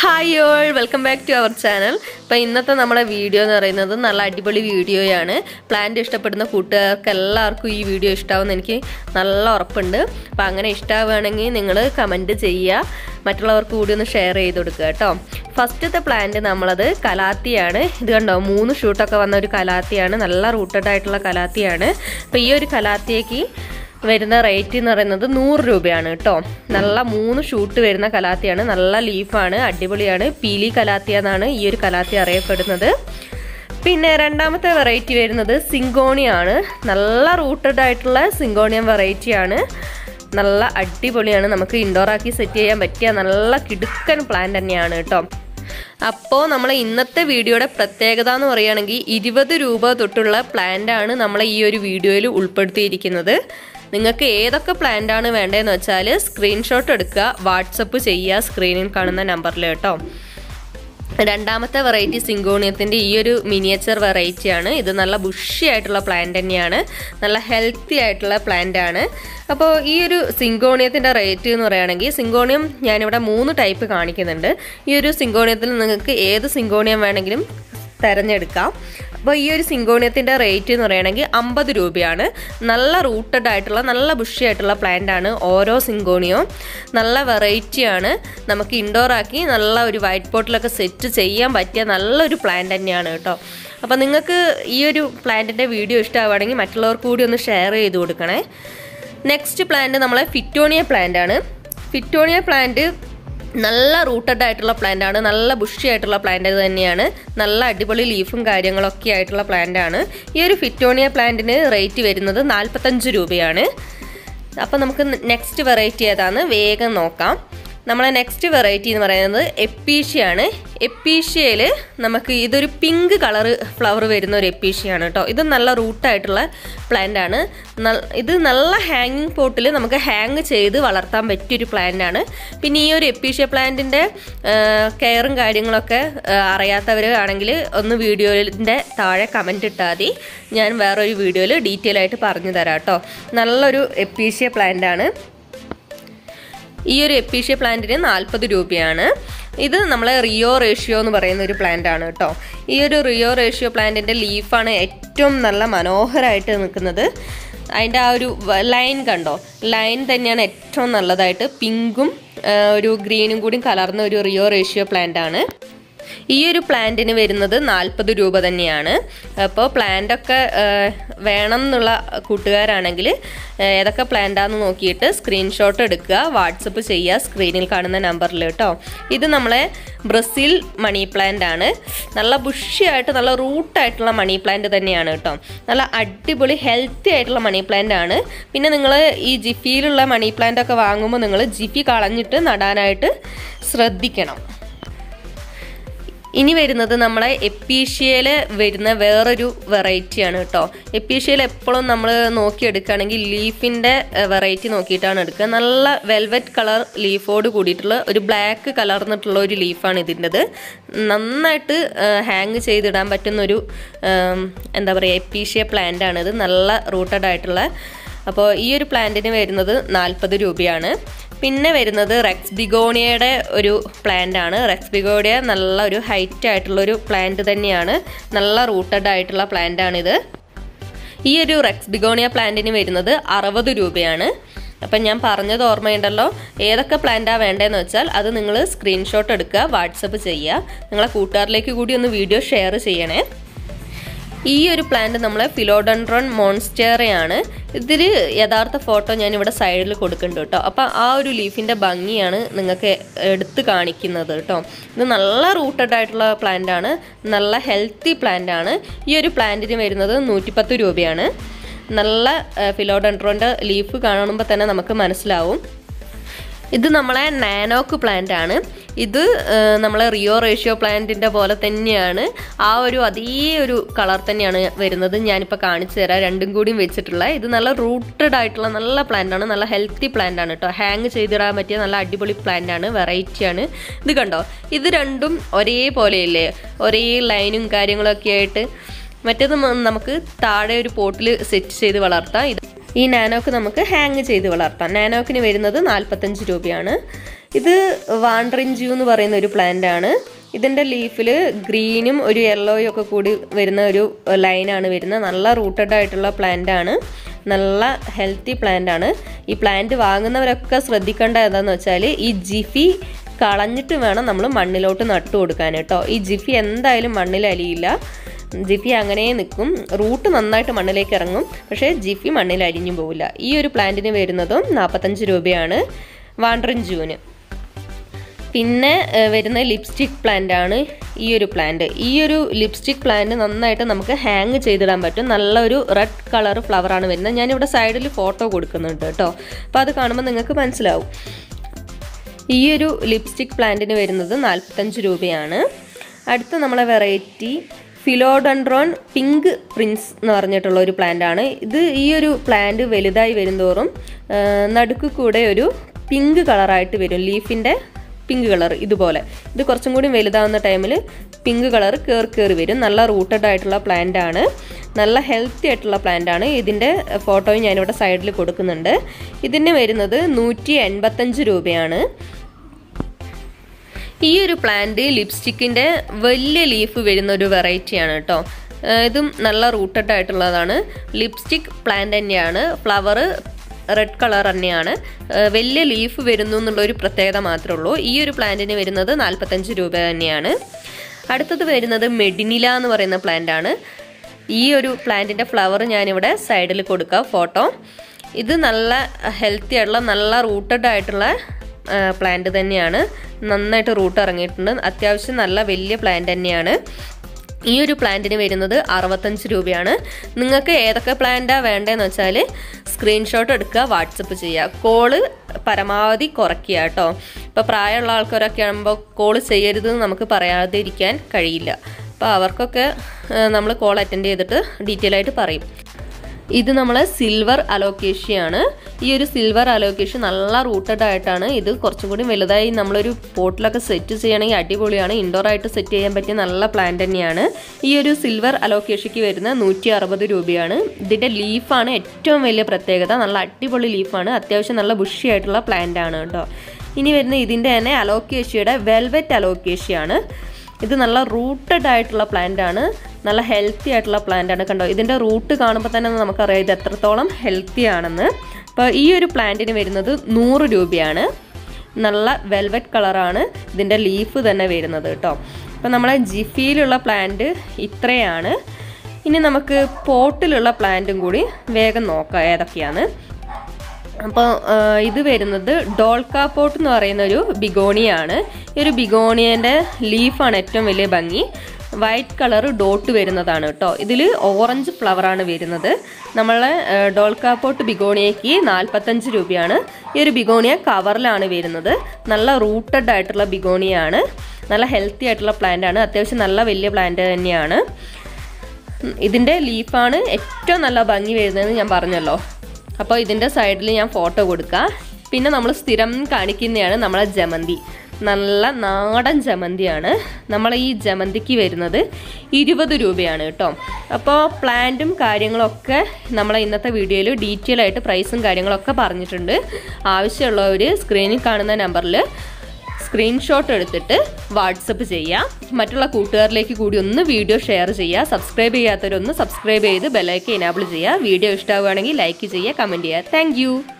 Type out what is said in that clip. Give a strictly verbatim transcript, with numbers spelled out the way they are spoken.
Hi all, welcome back to our channel. അപ്പോൾ ഇന്നത്തെ നമ്മുടെ വീഡിയോ എന്ന് പറയുന്നത് നല്ല അടിപൊളി വീഡിയോയാണ്. പ്ലാന്റ് ഇഷ്ടപ്പെടുന്ന കൂട്ടുകാർക്ക് എല്ലാവർക്കും ഈ വീഡിയോ ഇഷ്ടാവുമെന്ന് എനിക്ക് നല്ല ഉറപ്പുണ്ട്. അപ്പോൾ അങ്ങനെ ഇഷ്ടാവുകയാണെങ്കിൽ നിങ്ങൾ കമന്റ് ചെയ്യുക, മറ്റുള്ളവർക്ക് കൂടി ഒന്ന് ഷെയർ ചെയ്ത് കൊടുക്കുക കേട്ടോ. ഫസ്റ്റത്തെ പ്ലാന്റ് നമ്മളത് കലാത്തിയാണ്. ഇത് കണ്ടോ, മൂന്ന് ഷൂട്ടൊക്കെ വന്ന ഒരു കലാത്തിയാണ്, നല്ല റൂട്ടഡ് ആയിട്ടുള്ള കലാത്തിയാണ്. അപ്പോൾ ഈ ഒരു കലാത്തിയേക്ക് വരുന്ന റേറ്റ് എന്ന് പറയുന്നത് നൂറ് രൂപയാണ് കേട്ടോ. നല്ല മൂന്ന് ഷൂട്ട് വരുന്ന കലാത്തിയാണ്, നല്ല ലീഫാണ്, അടിപൊളിയാണ്. പീലി കലാത്തിയ എന്നാണ് ഈ ഒരു കലാത്തി അറിയപ്പെടുന്നത്. പിന്നെ രണ്ടാമത്തെ വെറൈറ്റി വരുന്നത് സിങ്കോണിയാണ്. നല്ല റൂട്ടഡ് ആയിട്ടുള്ള സിങ്കോണിയം വെറൈറ്റിയാണ്, നല്ല അടിപൊളിയാണ്. നമുക്ക് ഇൻഡോർ ആക്കി സെറ്റ് ചെയ്യാൻ പറ്റിയ നല്ല കിടുക്കൻ പ്ലാന്റ് തന്നെയാണ് കേട്ടോ. അപ്പോൾ നമ്മൾ ഇന്നത്തെ വീഡിയോയുടെ പ്രത്യേകത എന്ന് പറയുകയാണെങ്കിൽ ഇരുപത് രൂപ തൊട്ടുള്ള പ്ലാന്റാണ് നമ്മൾ ഈ ഒരു വീഡിയോയിൽ ഉൾപ്പെടുത്തിയിരിക്കുന്നത്. നിങ്ങൾക്ക് ഏതൊക്കെ പ്ലാന്റാണ് വേണ്ടതെന്ന് വെച്ചാൽ സ്ക്രീൻഷോട്ട് എടുക്കുക, വാട്സപ്പ് ചെയ്യുക സ്ക്രീനിൽ കാണുന്ന നമ്പറിൽ കേട്ടോ. രണ്ടാമത്തെ വെറൈറ്റി സിങ്കോണിയത്തിൻ്റെ ഈ ഒരു മിനിയേച്ചർ വെറൈറ്റിയാണ്. ഇത് നല്ല ബുഷി ആയിട്ടുള്ള പ്ലാന്റ് തന്നെയാണ്, നല്ല ഹെൽത്തി ആയിട്ടുള്ള പ്ലാന്റ് ആണ്. അപ്പോൾ ഈ ഒരു സിങ്കോണിയത്തിൻ്റെ റേറ്റ് എന്ന് പറയുകയാണെങ്കിൽ, സിങ്കോണിയം ഞാനിവിടെ മൂന്ന് ടൈപ്പ് കാണിക്കുന്നുണ്ട്. ഈ ഒരു സിങ്കോണിയത്തിൽ നിങ്ങൾക്ക് ഏത് സിങ്കോണിയം വേണമെങ്കിലും തിരഞ്ഞെടുക്കാം. അപ്പോൾ ഈ ഒരു സിങ്കോണിയത്തിൻ്റെ റേറ്റ് എന്ന് പറയുകയാണെങ്കിൽ അമ്പത് രൂപയാണ്. നല്ല റൂട്ടഡ് ആയിട്ടുള്ള നല്ല ബുഷി ആയിട്ടുള്ള പ്ലാന്റ് ആണ് ഓരോ സിങ്കോണിയവും. നല്ല വെറൈറ്റിയാണ്, നമുക്ക് ഇൻഡോർ ആക്കി നല്ല ഒരു വൈറ്റ് പോട്ടിലൊക്കെ സെറ്റ് ചെയ്യാൻ പറ്റിയ നല്ലൊരു പ്ലാന്റ് തന്നെയാണ് കേട്ടോ. അപ്പോൾ നിങ്ങൾക്ക് ഈ ഒരു പ്ലാന്റിൻ്റെ വീഡിയോ ഇഷ്ടമാവുകയാണെങ്കിൽ മറ്റുള്ളവർക്ക് കൂടി ഒന്ന് ഷെയർ ചെയ്ത് കൊടുക്കണേ. നെക്സ്റ്റ് പ്ലാന്റ് നമ്മളെ ഫിറ്റോണിയ പ്ലാന്റ് ആണ്. ഫിറ്റോണിയ പ്ലാന്റ് നല്ല റൂട്ടഡ് ആയിട്ടുള്ള പ്ലാന്റ് ആണ്, നല്ല ബുഷി ആയിട്ടുള്ള പ്ലാന്റ് തന്നെയാണ്, നല്ല അടിപൊളി ലീഫും കാര്യങ്ങളൊക്കെ ആയിട്ടുള്ള പ്ലാന്റ് ആണ്. ഈ ഒരു ഫിറ്റോണിയ പ്ലാന്റിന് റേറ്റ് വരുന്നത് നാൽപ്പത്തഞ്ച് രൂപയാണ്. അപ്പോൾ നമുക്ക് നെക്സ്റ്റ് വെറൈറ്റി ഏതാണെന്ന് വേഗം നോക്കാം. നമ്മളെ നെക്സ്റ്റ് വെറൈറ്റി എന്ന് പറയുന്നത് എപ്പീഷ്യയാണ്. എപ്പീഷ്യയിൽ നമുക്ക് ഇതൊരു പിങ്ക് കളറ് ഫ്ലവർ വരുന്ന ഒരു എപ്പീഷ്യയാണ് കേട്ടോ. ഇത് നല്ല റൂട്ടായിട്ടുള്ള പ്ലാന്റ് ആണ്. ഇത് നല്ല ഹാങ്ങിങ് പോട്ടിൽ നമുക്ക് ഹാങ് ചെയ്ത് വളർത്താൻ പറ്റിയൊരു പ്ലാന്റ് ആണ്. പിന്നെ ഈ ഒരു എപ്പീഷ്യ പ്ലാന്റിൻ്റെ കെയറും കാര്യങ്ങളൊക്കെ അറിയാത്തവർ ആണെങ്കിൽ ഒന്ന് വീഡിയോയിൻ്റെ താഴെ കമൻറ്റ് ഇട്ടാൽ മതി, ഞാൻ വേറൊരു വീഡിയോയിൽ ഡീറ്റെയിൽ ആയിട്ട് പറഞ്ഞു തരാം കേട്ടോ. നല്ലൊരു എപ്പീഷ്യ പ്ലാന്റ് ആണ്. ഈ ഒരു എപ്പീഷ്യ പ്ലാന്റിന് നാൽപ്പത് രൂപയാണ്. ഇത് നമ്മളെ റിയോ റേഷ്യോ എന്ന് പറയുന്ന ഒരു പ്ലാന്റ് ആണ് കേട്ടോ. ഈ ഒരു റിയോ റേഷ്യോ പ്ലാന്റിൻ്റെ ലീഫാണ് ഏറ്റവും നല്ല മനോഹരമായിട്ട് നിൽക്കുന്നത്. അതിൻ്റെ ആ ഒരു ലൈൻ കണ്ടോ, ലൈൻ തന്നെയാണ് ഏറ്റവും നല്ലതായിട്ട്. പിങ്കും ഒരു ഗ്രീനും കൂടി കലർന്ന ഒരു റിയോ റേഷ്യോ പ്ലാന്റ് ആണ്. ഈ ഒരു പ്ലാന്റിന് വരുന്നത് നാൽപ്പത് രൂപ തന്നെയാണ്. അപ്പോൾ പ്ലാന്റൊക്കെ വേണം എന്നുള്ള കൂട്ടുകാരാണെങ്കിൽ ഏതൊക്കെ പ്ലാന്റാന്ന് നോക്കിയിട്ട് സ്ക്രീൻഷോട്ട് എടുക്കുക, വാട്സപ്പ് ചെയ്യുക സ്ക്രീനിൽ കാണുന്ന നമ്പറിൽ കേട്ടോ. ഇത് നമ്മളെ ബ്രസീൽ മണി പ്ലാന്റ് ആണ്. നല്ല ബുഷിയായിട്ട് നല്ല റൂട്ടായിട്ടുള്ള മണി പ്ലാന്റ് തന്നെയാണ് കേട്ടോ. നല്ല അടിപൊളി ഹെൽത്തി ആയിട്ടുള്ള മണി പ്ലാന്റ് ആണ്. പിന്നെ നിങ്ങൾ ഈ ജിഫിയിലുള്ള മണി പ്ലാന്റ് ഒക്കെ വാങ്ങുമ്പോൾ നിങ്ങൾ ജിഫി കളഞ്ഞിട്ട് നടാനായിട്ട് ശ്രദ്ധിക്കണം. ഇനി വരുന്നത് നമ്മളെ എപ്പീഷ്യയിൽ വരുന്ന വേറൊരു വെറൈറ്റിയാണ് കേട്ടോ. എപ്പീഷ്യയിൽ എപ്പോഴും നമ്മൾ നോക്കിയെടുക്കുകയാണെങ്കിൽ ലീഫിൻ്റെ വെറൈറ്റി നോക്കിയിട്ടാണ് എടുക്കുക. നല്ല വെൽവെറ്റ് കളർ ലീഫോട് കൂടിയിട്ടുള്ള ഒരു ബ്ലാക്ക് കലർന്നിട്ടുള്ള ഒരു ലീഫാണ് ഇതിൻ്റെത്. നന്നായിട്ട് ഹാങ് ചെയ്തിടാൻ പറ്റുന്നൊരു എന്താ പറയുക എപ്പീഷ്യ പ്ലാന്റ് ആണിത്, നല്ല റൂട്ടഡ് ആയിട്ടുള്ള. അപ്പോൾ ഈ ഒരു പ്ലാന്റിന് വരുന്നത് നാൽപ്പത് രൂപയാണ്. പിന്നെ വരുന്നത് റെക്സ് ബിഗോണിയയുടെ ഒരു പ്ലാന്റ് ആണ്. റെക്സ് ബിഗോണിയ നല്ല ഒരു ഹൈറ്റ് ആയിട്ടുള്ളൊരു പ്ലാന്റ് തന്നെയാണ്, നല്ല റൂട്ടഡ് ആയിട്ടുള്ള പ്ലാന്റ് ആണിത്. ഈ ഒരു റെക്സ് ബിഗോണിയ പ്ലാന്റിന് വരുന്നത് അറുപത് രൂപയാണ്. അപ്പം ഞാൻ പറഞ്ഞത് ഓർമ്മയുണ്ടല്ലോ, ഏതൊക്കെ പ്ലാന്റാണ് വേണ്ടതെന്ന് വെച്ചാൽ അത് നിങ്ങൾ സ്ക്രീൻഷോട്ട് എടുക്കുക, വാട്സപ്പ് ചെയ്യുക. നിങ്ങളെ കൂട്ടുകാരിലേക്ക് കൂടി ഒന്ന് വീഡിയോ ഷെയർ ചെയ്യണേ. ഈ ഒരു പ്ലാന്റ് നമ്മളെ ഫിലോഡൻഡ്രോൺ മോൺസ്റ്റേറയാണ്. ഇതിൽ യഥാർത്ഥ ഫോട്ടോ ഞാനിവിടെ സൈഡിൽ കൊടുക്കുന്നുണ്ട് കേട്ടോ. അപ്പോൾ ആ ഒരു ലീഫിൻ്റെ ഭംഗിയാണ് നിങ്ങൾക്ക് എടുത്ത് കാണിക്കുന്നത് കേട്ടോ. ഇത് നല്ല റൂട്ടഡ് ആയിട്ടുള്ള പ്ലാന്റ് ആണ്, നല്ല ഹെൽത്തി പ്ലാന്റ് ആണ്. ഈ ഒരു പ്ലാന്റിന് വരുന്നത് നൂറ്റിപ്പത്ത് രൂപയാണ്. നല്ല ഫിലോഡൻഡ്രോൻ്റെ ലീഫ് കാണുമ്പോൾ തന്നെ നമുക്ക് മനസ്സിലാവും. ഇത് നമ്മളെ നാനോക്ക് പ്ലാന്റ് ആണ്. ഇത് നമ്മളെ റിയോ റേഷ്യോ പ്ലാന്റിൻ്റെ പോലെ തന്നെയാണ്, ആ ഒരു അതേ ഒരു കളർ തന്നെയാണ് വരുന്നത്. ഞാനിപ്പോൾ കാണിച്ചു തരാം രണ്ടും കൂടിയും വെച്ചിട്ടുള്ള. ഇത് നല്ല റൂട്ടഡ് ആയിട്ടുള്ള നല്ല പ്ലാന്റ് ആണ്, നല്ല ഹെൽത്തി പ്ലാന്റ് ആണ് കേട്ടോ. ഹാങ് ചെയ്തിടാൻ പറ്റിയ നല്ല അടിപൊളി പ്ലാന്റ് ആണ്, വെറൈറ്റിയാണ്. ഇത് കണ്ടോ, ഇത് രണ്ടും ഒരേപോലെയല്ലേ, ഒരേ ലൈനും കാര്യങ്ങളൊക്കെ ആയിട്ട്. മറ്റേത് നമുക്ക് താഴെ ഒരു പോട്ടിൽ സെറ്റ് ചെയ്ത് വളർത്താം. ഇത് ഈ നാനോക്ക് നമുക്ക് ഹാങ് ചെയ്ത് വളർത്താം. നാനോക്കിന് വരുന്നത് നാൽപ്പത്തഞ്ച് രൂപയാണ്. ഇത് വാണ്ടറിഞ്ചു എന്ന് പറയുന്ന ഒരു പ്ലാന്റ് ആണ്. ഇതിൻ്റെ ലീഫിൽ ഗ്രീനും ഒരു യെല്ലോയും ഒക്കെ കൂടി വരുന്ന ഒരു ലൈനാണ് വരുന്നത്. നല്ല റൂട്ടഡ് ആയിട്ടുള്ള പ്ലാന്റ് ആണ്, നല്ല ഹെൽത്തി പ്ലാന്റ് ആണ്. ഈ പ്ലാന്റ് വാങ്ങുന്നവരൊക്കെ ശ്രദ്ധിക്കേണ്ട എന്താണെന്ന് വെച്ചാൽ ഈ ജിഫി കളഞ്ഞിട്ട് വേണം നമ്മൾ മണ്ണിലോട്ട് നട്ടു കൊടുക്കാൻ കേട്ടോ. ഈ ജിഫി എന്തായാലും മണ്ണിൽ അലിയില്ല, ജിഫി അങ്ങനെ നിൽക്കും. റൂട്ട് നന്നായിട്ട് മണ്ണിലേക്ക് ഇറങ്ങും, പക്ഷേ ജിഫി മണ്ണിൽ അലിഞ്ഞു പോവില്ല. ഈ ഒരു പ്ലാന്റിന് വരുന്നതും നാൽപ്പത്തഞ്ച് രൂപയാണ് വാണ്ടറിഞ്ചുവിന്. പിന്നെ വരുന്ന ലിപ്സ്റ്റിക് പ്ലാന്റ് ആണ് ഈ ഒരു പ്ലാന്റ്. ഈ ഒരു ലിപ്സ്റ്റിക് പ്ലാന്റ് നന്നായിട്ട് നമുക്ക് ഹാങ് ചെയ്തിടാൻ പറ്റും. നല്ലൊരു റെഡ് കളർ ഫ്ലവറാണ് വരുന്നത്. ഞാനിവിടെ സൈഡിൽ ഫോട്ടോ കൊടുക്കുന്നുണ്ട് കേട്ടോ, അപ്പോൾ അത് കാണുമ്പോൾ നിങ്ങൾക്ക് മനസ്സിലാവും. ഈ ഒരു ലിപ്സ്റ്റിക് പ്ലാന്റിന് വരുന്നത് നാൽപ്പത്തഞ്ച് രൂപയാണ്. അടുത്ത നമ്മളെ വെറൈറ്റി ഫിലോഡൻഡ്രോൺ പിങ്ക് പ്രിൻസ് എന്ന് പറഞ്ഞിട്ടുള്ള ഒരു പ്ലാന്റ് ആണ്. ഇത് ഈ ഒരു പ്ലാന്റ് വലുതായി വരുന്തോറും നടുക്ക് കൂടെ ഒരു പിങ്ക് കളറായിട്ട് വരും, ലീഫിൻ്റെ പിങ്ക് കളർ ഇതുപോലെ. ഇത് കുറച്ചും കൂടി വലുതാവുന്ന ടൈമിൽ പിങ്ക് കളർ കയറി കയറി വരും. നല്ല റൂട്ടഡ് ആയിട്ടുള്ള പ്ലാന്റ് ആണ്, നല്ല ഹെൽത്തി ആയിട്ടുള്ള പ്ലാന്റ് ആണ്. ഇതിൻ്റെ ഫോട്ടോയും ഞാനിവിടെ സൈഡിൽ കൊടുക്കുന്നുണ്ട്. ഇതിന് വരുന്നത് നൂറ്റി എൺപത്തഞ്ച് രൂപയാണ്. ഈ ഒരു പ്ലാന്റ് ലിപ്സ്റ്റിക്കിൻ്റെ വലിയ ലീഫ് വരുന്ന ഒരു വെറൈറ്റിയാണ് കേട്ടോ. ഇതും നല്ല റൂട്ടഡ് ആയിട്ടുള്ളതാണ്. ലിപ്സ്റ്റിക് പ്ലാന്റ് തന്നെയാണ്, ഫ്ലവർ റെഡ് കളർ തന്നെയാണ്. വലിയ ലീഫ് വരുന്നു എന്നുള്ളൊരു പ്രത്യേകത മാത്രമേ ഉള്ളൂ. ഈ ഒരു പ്ലാന്റിന് വരുന്നത് നാൽപ്പത്തഞ്ച് രൂപ തന്നെയാണ്. അടുത്തത് വരുന്നത് മെഡിനില എന്ന് പറയുന്ന പ്ലാന്റ് ആണ്. ഈ ഒരു പ്ലാന്റിൻ്റെ ഫ്ലവർ ഞാനിവിടെ സൈഡിൽ കൊടുക്കാം ഫോട്ടോ. ഇത് നല്ല ഹെൽത്തി ആയിട്ടുള്ള നല്ല റൂട്ടഡ് ആയിട്ടുള്ള പ്ലാന്റ് തന്നെയാണ്. നന്നായിട്ട് റൂട്ട് ഇറങ്ങിയിട്ടുണ്ട്. അത്യാവശ്യം നല്ല വലിയ പ്ലാന്റ് തന്നെയാണ്. ഈ ഒരു പ്ലാന്റിന് വരുന്നത് അറുപത്തഞ്ച് രൂപയാണ്. നിങ്ങൾക്ക് ഏതൊക്കെ പ്ലാന്റാണ് വേണ്ടതെന്ന് വെച്ചാൽ സ്ക്രീൻഷോട്ട് എടുക്കുക, വാട്സപ്പ് ചെയ്യുക. കോള് പരമാവധി കുറയ്ക്കുക കേട്ടോ. ഇപ്പോൾ പ്രായമുള്ള ആൾക്കാരൊക്കെ ആകുമ്പോൾ കോള് ചെയ്യരുതെന്ന് നമുക്ക് പറയാതെ ഇരിക്കാൻ കഴിയില്ല. അപ്പോൾ അവർക്കൊക്കെ നമ്മൾ കോൾ അറ്റൻഡ് ചെയ്തിട്ട് ഡീറ്റെയിൽ ആയിട്ട് പറയും. ഇത് നമ്മളെ സിൽവർ അലോക്കേഷ്യയാണ്. ഈ ഒരു സിൽവർ അലോക്കേഷ്യ നല്ല റൂട്ടഡ് ആയിട്ടാണ്. ഇത് കുറച്ചും കൂടി വലുതായി നമ്മളൊരു പോട്ടിലൊക്കെ സെറ്റ് ചെയ്യണമെങ്കിൽ അടിപൊളിയാണ്. ഇൻഡോർ ആയിട്ട് സെറ്റ് ചെയ്യാൻ പറ്റിയ നല്ല പ്ലാന്റ് തന്നെയാണ്. ഈ ഒരു സിൽവർ അലോക്കേഷ്യയ്ക്ക് വരുന്ന നൂറ്റി അറുപത് രൂപയാണ്. ഇതിൻ്റെ ലീഫാണ് ഏറ്റവും വലിയ പ്രത്യേകത. നല്ല അടിപൊളി ലീഫാണ്, അത്യാവശ്യം നല്ല ബുഷി ആയിട്ടുള്ള പ്ലാന്റ് ആണ് കേട്ടോ. ഇനി വരുന്ന ഇതിൻ്റെ തന്നെ അലോക്കേഷ്യയുടെ വെൽവെറ്റ് അലോക്കേഷ്യയാണ്. ഇത് നല്ല റൂട്ടഡ് ആയിട്ടുള്ള പ്ലാന്റ് ആണ്, നല്ല ഹെൽത്തി ആയിട്ടുള്ള പ്ലാന്റ് ആണ്. കണ്ടോ, ഇതിൻ്റെ റൂട്ട് കാണുമ്പോൾ തന്നെ നമുക്കറിയാം ഇത് എത്രത്തോളം ഹെൽത്തി ആണെന്ന്. അപ്പോൾ ഈ ഒരു പ്ലാന്റിന് വരുന്നത് നൂറ് രൂപയാണ്. നല്ല വെൽവെറ്റ് കളറാണ് ഇതിൻ്റെ ലീഫ് തന്നെ വരുന്നത് കേട്ടോ. അപ്പോൾ നമ്മളെ ജിഫിയിലുള്ള പ്ലാന്റ് ഇത്രയാണ്. ഇനി നമുക്ക് പോട്ടിലുള്ള പ്ലാന്റും കൂടി വേഗം നോക്കാം ഏതൊക്കെയാണ്. അപ്പോൾ ഇത് വരുന്നത് ഡോൾക്ക പോട്ട് എന്ന് പറയുന്ന ഒരു ബിഗോണിയാണ്. ഈ ഒരു ബിഗോണിയൻ്റെ ലീഫാണ് ഏറ്റവും വലിയ ഭംഗി. വൈറ്റ് കളർ ഡോട്ട് വരുന്നതാണ് കേട്ടോ. ഇതിൽ ഓറഞ്ച് ഫ്ലവറാണ് വരുന്നത്. നമ്മളെ ഡോൾക്ക പോട്ട് ബിഗോണിയയ്ക്ക് നാൽപ്പത്തഞ്ച് രൂപയാണ്. ഈ ഒരു ബിഗോണിയ കവറിലാണ് വരുന്നത്. നല്ല റൂട്ടഡ് ആയിട്ടുള്ള ബിഗോണിയാണ്, നല്ല ഹെൽത്തി ആയിട്ടുള്ള പ്ലാന്റ് ആണ്. അത്യാവശ്യം നല്ല വലിയ പ്ലാന്റ് തന്നെയാണ്. ഇതിൻ്റെ ലീഫാണ് ഏറ്റവും നല്ല ഭംഗി വരുന്നതെന്ന് ഞാൻ പറഞ്ഞല്ലോ. അപ്പോൾ ഇതിൻ്റെ സൈഡിൽ ഞാൻ ഫോട്ടോ കൊടുക്കാം. പിന്നെ നമ്മൾ സ്ഥിരം കാണിക്കുന്നതാണ് നമ്മളെ ജമന്തി. നല്ല നാടൻ ജമന്തിയാണ്. നമ്മളെ ഈ ജമന്തിക്ക് വരുന്നത് ഇരുപത് രൂപയാണ് കേട്ടോ. അപ്പോൾ പ്ലാന്റും കാര്യങ്ങളൊക്കെ നമ്മളെ ഇന്നത്തെ വീഡിയോയിൽ ഡീറ്റെയിൽ ആയിട്ട് പ്രൈസും കാര്യങ്ങളൊക്കെ പറഞ്ഞിട്ടുണ്ട്. ആവശ്യമുള്ളവർ സ്ക്രീനിൽ കാണുന്ന നമ്പറിൽ സ്ക്രീൻഷോട്ട് എടുത്തിട്ട് വാട്സപ്പ് ചെയ്യുക. മറ്റുള്ള കൂട്ടുകാരിലേക്ക് കൂടി ഒന്ന് വീഡിയോ ഷെയർ ചെയ്യുക. സബ്സ്ക്രൈബ് ചെയ്യാത്തവരൊന്ന് സബ്സ്ക്രൈബ് ചെയ്ത് ബെല്ലൈക്കൻ എനാബിൾ ചെയ്യുക. വീഡിയോ ഇഷ്ടമാവുകയാണെങ്കിൽ ലൈക്ക് ചെയ്യുക, കമൻറ്റ് ചെയ്യുക. താങ്ക്